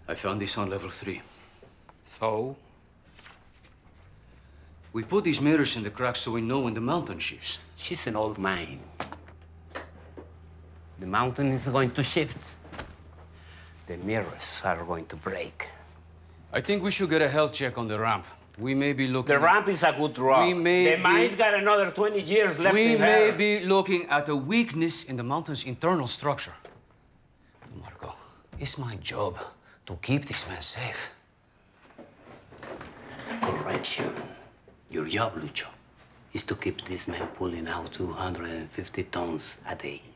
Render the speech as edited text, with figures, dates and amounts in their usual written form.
I found this on level 3. So? We put these mirrors in the cracks so we know when the mountain shifts. She's an old mine. The mountain is going to shift. The mirrors are going to break. I think we should get a health check on the ramp. We may be looking... The ramp is a good rock. The mine's got another 20 years left in her. We may be looking at a weakness in the mountain's internal structure. Marco, it's my job to keep this man safe. Correction. Your job, Lucho, is to keep this man pulling out 250 tons a day.